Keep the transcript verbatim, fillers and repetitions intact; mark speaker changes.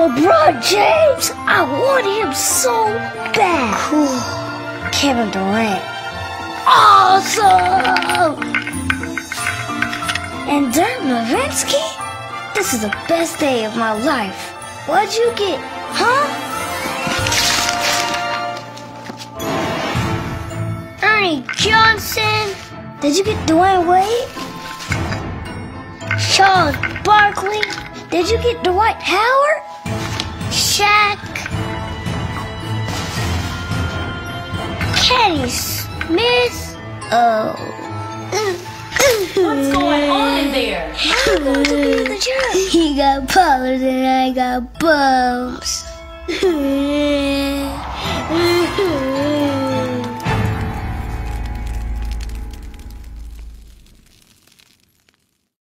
Speaker 1: LeBron James, I want him so bad.
Speaker 2: Cool. Kevin Durant.
Speaker 1: Awesome! And Dirk Nowitzki? This is the best day of my life. What'd you get, huh? Ernie Johnson. Did you get Dwayne Wade? Charles Barkley. Did you get Dwight Howard? Shaq. Kenny Smith. Oh.
Speaker 3: What's going on in there?
Speaker 1: I'm going to be in the gym. He got pollers and I got bumps.